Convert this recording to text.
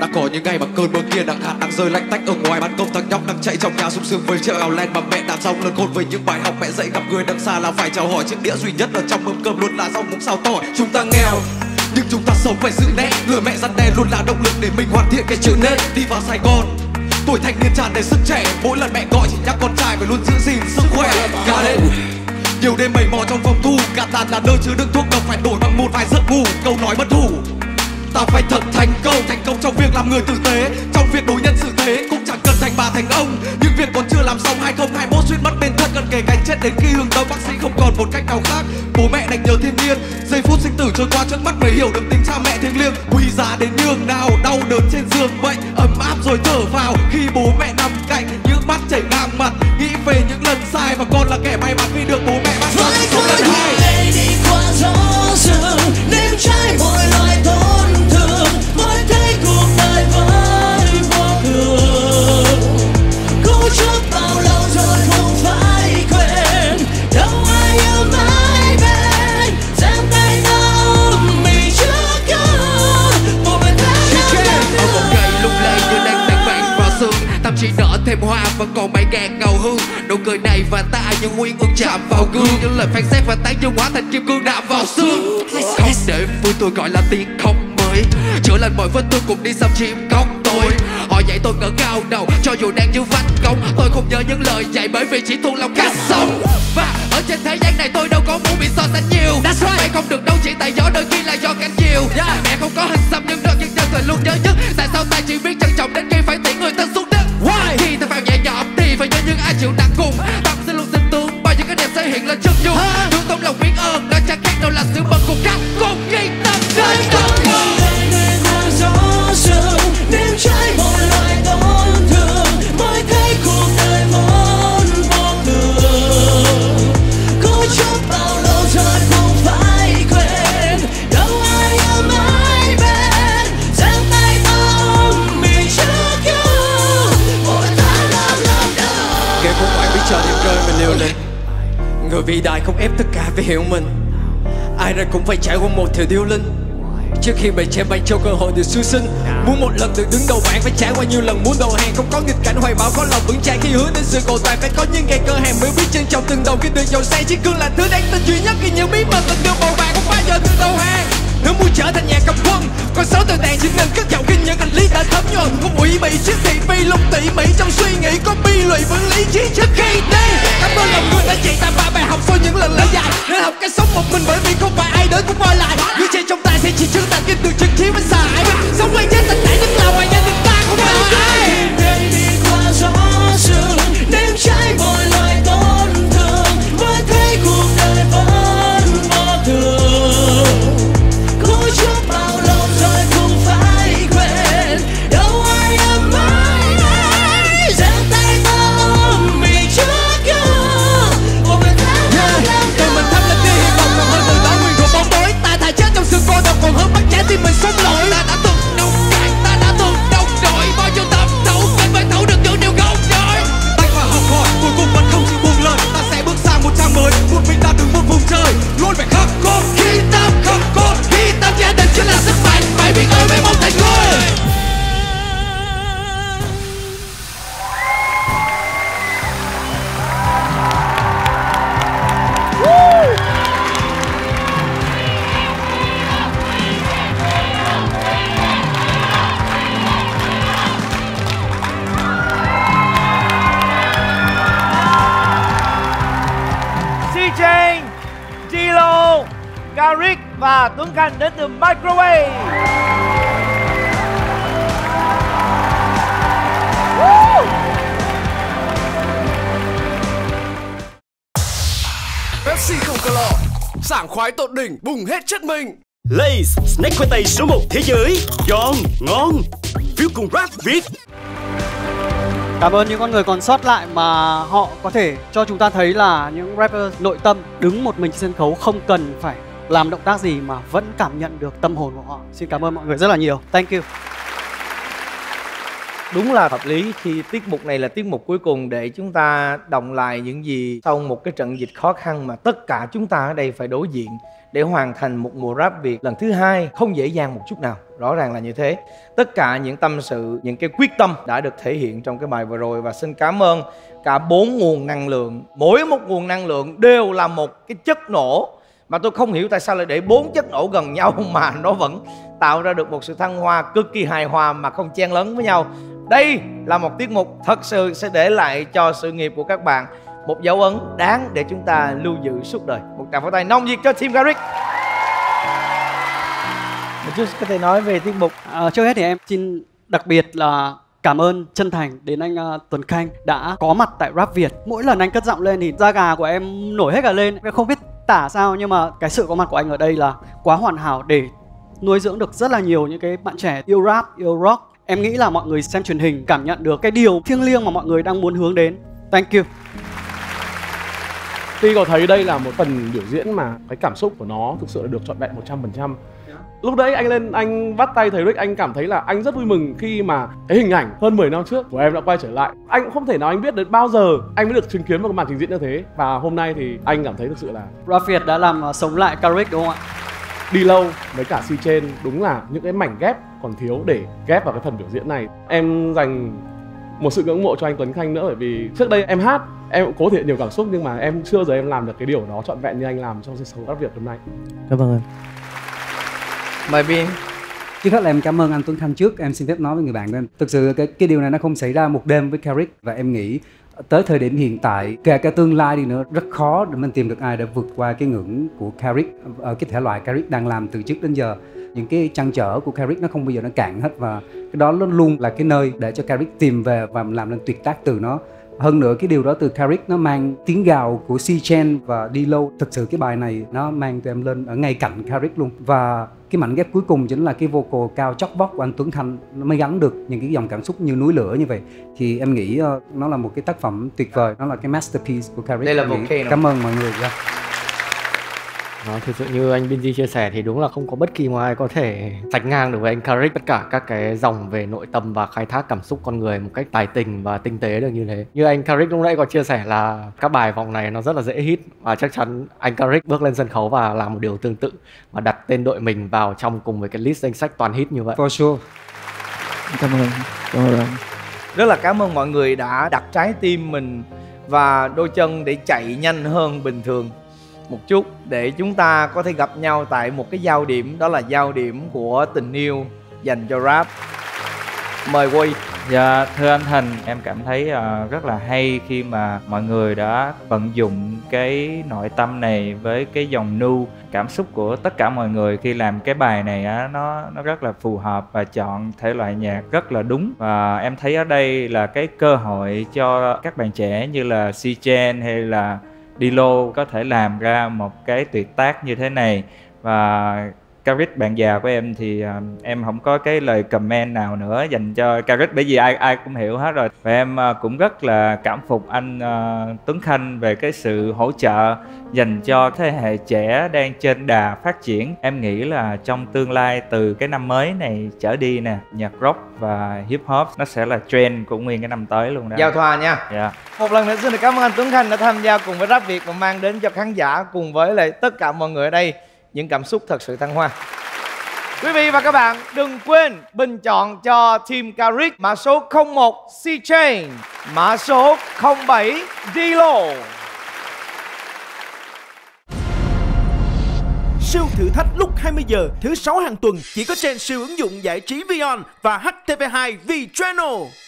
Đã có những ngày mà cơn mưa kia nắng hạt đang rơi lách tách ở ngoài ban công, thằng nhóc đang chạy trong nhà sung sướng với chiếc áo len mà mẹ đã xong lớn khôn với những bài học mẹ dạy. Gặp người đằng xa là phải chào hỏi, chiếc đĩa duy nhất ở trong mâm cơm luôn là rau muống xào tỏi. Chúng ta nghèo nhưng chúng ta sống phải giữ nét, người mẹ răn đe luôn là động lực để mình hoàn thiện cái chữ nét. Đi vào Sài Gòn tuổi thanh niên tràn đầy sức trẻ, mỗi lần mẹ gọi chỉ nhắc con trai phải luôn giữ gìn sức khỏe. Nhiều đêm mày mò trong phòng thu, gạt tàn là nơi chứa đựng thuốc độc, phải đổi bằng một vài giấc ngủ. Câu nói bất hủ, tao phải thật thành công trong việc làm người tử tế, trong việc đối nhân xử thế. Cũng chẳng cần thành bà thành ông, nhưng việc còn chưa làm xong 2021 suýt mất bên thân, gần kề cái chết đến khi hướng đông. Bác sĩ không còn một cách nào khác, bố mẹ đành nhớ thiên nhiên. Giây phút sinh tử trôi qua trước mắt mới hiểu được tình cha mẹ thiêng liêng, quý giá đến nhường nào. Đau đớn trên giường bệnh ấm áp rồi thở vào khi bố mẹ nằm cạnh, những mắt chảy ngang mặt. Nghĩ về những lần sai và con là kẻ may mắn vì được bố mẹ bắt sống lần hai. Đi qua gió sương đêm trái mọi loài tổn thương, mới thấy cuộc đời vẫn vô thường. Cố chấp bao lâu rồi không phải quên, đâu ai yêu mãi bên. Giang tay nắm mình trước gương một bên thế nào ở một ngày lung lay như đang tan vàng vào sương, tâm chỉ nở thêm hoa vẫn còn mây ngàn ngào hương. Nụ cười này và ta những nguyên ước chạm vào gương, những lời phán xét và tán dương hóa thành kim cương đạp vào xương. Không để vui tôi gọi là tiếng khóc mới, chữa lành mọi vết thương cùng đi xăm chim cóc tôi. Họ dạy tôi ngẩng cao đầu cho dù đang như vách công, tôi không nhớ những lời dạy bởi vì chỉ thuộc lòng cách sống. Và ở trên thế gian này tôi đâu có muốn bị so sánh nhiều. Mẹ không được đâu chỉ tại gió, đôi khi là do cánh chiều. Mẹ không có hình xăm nhưng đôi nhân thời luôn nhớ nhất. Tại sao ta chỉ biết trân trọng đến khi phải tiễn người thân xuống đất. Khi ta phao nhẹ nhõm thì phải nhớ những ai chịu nặng cùng. Tâm sẽ luôn tin tưởng bao nhiêu cái đẹp sẽ hiện lên chân dung. Luôn tấm lòng biết ơn đó chẳng khác đâu là sự bận cùng khác cùng khi tâm đến tâm lòng. gió sương đêm trái mọi loài tổn thương, mới thấy cuộc đời vốn vô thường. Cố chấp bao lâu rồi không phải quên, đâu ai yêu mãi bên. Giang tay ôm mình trước gương mỗi tháng năm đầu. Kẻ không ai biết chờ đêm rơi mà liều lĩnh, người vĩ đại không ép tất cả vì hiểu mình. Ai rồi cũng phải trải qua một thời điêu linh trước khi bề trên bay cho cơ hội được siêu sinh. Muốn một lần được đứng đầu bảng phải trải qua nhiều lần muốn đầu hàng. Không có nghịch cảnh hoài bão có lòng vững chãi khi hứa đến sự cầu toàn. Phải có những ngày cơ hàng mới biết trân trọng từng đầu khi được giàu sang. Chiếc gương là thứ đáng tin duy nhất khi nhiều bí mật từng được màu vàng không bao giờ từ đầu hàng. Nếu muốn trở thành nhà cầm quân, con sáu từ đàn chỉ nên cất giọng khi những hành lý đã thấm nhuần. Không ủy mị chiếc thị phi lúc tỉ mỉ trong suy nghĩ có bi lụy vẫn lý trí trước khi đi. Cảm ơn lòng người đã dạy ta ba bài học sau những lần lỡ dài. Nên học cách sống một mình bởi vì không phải ai đến cũng quay lại. Người chơi trong tay sẽ chỉ chứng tàn kinh được chứng trí với xài. Sống quay chết tình tại những là ngoài nhà nhưng ta không phải ai. Đi qua gió sương đêm trái mọi loài tổn thương, mới thấy cuộc đời vẫn vô thường. Cố chấp bao lâu rồi không phải quên, đâu ai em mãi mãi. Giang tay ôm mình trước gương một bên tháng năm từ mình thắp lên tia hy vọng còn hơn từ đó nguyên thuộc bóng tối. Ta thà chết trong sự cô độc còn hơn bắt trái tim mình sống lỗi. Ta đã từng đồng cạn, ta đã từng đồng đội, bao nhiêu tập thấu cần phải thấu được những điều không nổi. Tách và học hỏi cuối cùng vẫn không chịu buông lời. Ta sẽ bước sang một trang mới, một mình ta đứng một vùng trời luôn phải khắc cốt. Khi tâm gia đình chính là sức mạnh, phải biết ơn với một thành người. CJ, Dilo, Garrick và Tuấn Khanh đến từ Microwave. Pepsi không calo, sảng khoái tột đỉnh, bùng hết chất mình. Lay's, snack khoai tây số 1 thế giới. Giòn, ngon. Phiếu cùng rap Việt. Cảm ơn những con người còn sót lại mà họ có thể cho chúng ta thấy là những rapper nội tâm đứng một mình trên sân khấu, không cần phải làm động tác gì mà vẫn cảm nhận được tâm hồn của họ. Xin cảm ơn mọi người rất là nhiều. Thank you. Đúng là hợp lý khi tiết mục này là tiết mục cuối cùng để chúng ta động lại những gì sau một cái trận dịch khó khăn mà tất cả chúng ta ở đây phải đối diện để hoàn thành một mùa rap Việt lần thứ hai không dễ dàng một chút nào. Rõ ràng là như thế. Tất cả những tâm sự, những cái quyết tâm đã được thể hiện trong cái bài vừa rồi. Và xin cảm ơn cả 4 nguồn năng lượng. Mỗi một nguồn năng lượng đều là một cái chất nổ mà tôi không hiểu tại sao lại để 4 chất nổ gần nhau mà nó vẫn tạo ra được một sự thăng hoa cực kỳ hài hòa mà không chen lấn với nhau. Đây là một tiết mục thật sự sẽ để lại cho sự nghiệp của các bạn một dấu ấn đáng để chúng ta lưu giữ suốt đời. Một tràng pháo tay nồng nhiệt cho Team Garrick. Một chút có thể nói về tiết mục. Trước hết thì em xin đặc biệt là cảm ơn chân thành đến anh Tuấn Khanh đã có mặt tại Rap Việt. Mỗi lần anh cất giọng lên thì da gà của em nổi hết cả lên. Em không biết tả sao nhưng mà cái sự có mặt của anh ở đây là quá hoàn hảo để nuôi dưỡng được rất là nhiều những cái bạn trẻ yêu rap, yêu rock. Em nghĩ là mọi người xem truyền hình cảm nhận được cái điều thiêng liêng mà mọi người đang muốn hướng đến. Thank you. Tuy có thấy đây là một phần biểu diễn mà cái cảm xúc của nó thực sự là được trọn vẹn 100%. Lúc đấy anh lên anh bắt tay thầy Rick, anh cảm thấy là anh rất vui mừng khi mà cái hình ảnh hơn 10 năm trước của em đã quay trở lại. Anh cũng không thể nào anh biết đến bao giờ anh mới được chứng kiến một cái màn trình diễn như thế. Và hôm nay thì anh cảm thấy thực sự là Rap Việt đã làm sống lại Garrick đúng không ạ? Đi Lâu với cả Si Trên đúng là những cái mảnh ghép còn thiếu để ghép vào cái phần biểu diễn này. Em dành một sự ngưỡng mộ cho anh Tuấn Khanh nữa, bởi vì trước đây em hát em cũng cố thể hiện nhiều cảm xúc nhưng mà em chưa giờ em làm được cái điều đó trọn vẹn như anh làm trong sân khấu Rap Việt hôm nay. Cảm ơn. Mời Biên. Trước hết là em cảm ơn anh Tuấn Khanh trước. Em xin phép nói với người bạn của em. Thực sự cái điều này nó không xảy ra một đêm với Garrick. Và em nghĩ tới thời điểm hiện tại, kể cả tương lai đi nữa, rất khó để mình tìm được ai để vượt qua cái ngưỡng của Garrick ở cái thể loại Garrick đang làm từ trước đến giờ. Những cái trăn trở của Garrick nó không bao giờ nó cạn hết, và cái đó nó luôn là cái nơi để cho Garrick tìm về và làm nên tuyệt tác từ nó. Hơn nữa cái điều đó từ Garrick nó mang tiếng gào của Si Chen và Đi Lâu. Thực sự cái bài này nó mang tụi em lên ở ngay cạnh Garrick luôn. Và cái mảnh ghép cuối cùng chính là cái vocal cao chót vót của anh Tuấn Khanh, nó mới gắn được những cái dòng cảm xúc như núi lửa như vậy. Thì em nghĩ nó là một cái tác phẩm tuyệt vời, nó là cái masterpiece của Garrick. Đây là vocal. Cảm ơn mọi người. Thực sự như anh Binz chia sẻ thì đúng là không có bất kỳ một ai có thể sánh ngang được với anh Garrick. Tất cả các cái dòng về nội tâm và khai thác cảm xúc con người một cách tài tình và tinh tế được như thế. Như anh Garrick lúc nãy có chia sẻ là các bài vòng này nó rất là dễ hit, và chắc chắn anh Garrick bước lên sân khấu và làm một điều tương tự và đặt tên đội mình vào trong cùng với cái list danh sách toàn hit như vậy. For sure. Cảm ơn. Rất là cảm ơn mọi người đã đặt trái tim mình và đôi chân để chạy nhanh hơn bình thường một chút để chúng ta có thể gặp nhau tại một cái giao điểm, đó là giao điểm của tình yêu dành cho rap. Mời Quy. Dạ, thưa anh Thành, em cảm thấy rất là hay khi mà mọi người đã vận dụng cái nội tâm này với cái dòng nu. Cảm xúc của tất cả mọi người khi làm cái bài này nó rất là phù hợp và chọn thể loại nhạc rất là đúng. Và em thấy ở đây là cái cơ hội cho các bạn trẻ như là Si Chen hay là Đi Lâu có thể làm ra một cái tuyệt tác như thế này. Và Garrick bạn già của em thì em không có cái lời comment nào nữa dành cho Garrick, bởi vì ai cũng hiểu hết rồi. Và em cũng rất là cảm phục anh Tuấn Khanh về cái sự hỗ trợ dành cho thế hệ trẻ đang trên đà phát triển. Em nghĩ là trong tương lai từ cái năm mới này trở đi nè, nhạc rock và hip hop nó sẽ là trend của nguyên cái năm tới luôn đó. Giao thoa nha. Dạ. Một lần nữa xin được cảm ơn anh Tuấn Khanh đã tham gia cùng với Rap Việt và mang đến cho khán giả cùng với lại tất cả mọi người ở đây những cảm xúc thật sự thăng hoa. Quý vị và các bạn đừng quên bình chọn cho Team Garrick mã số 01 Si Chen, mã số 07 Đi Lâu. Siêu thử thách lúc 20 giờ thứ 6 hàng tuần chỉ có trên siêu ứng dụng giải trí Vion và HTV2 V Channel.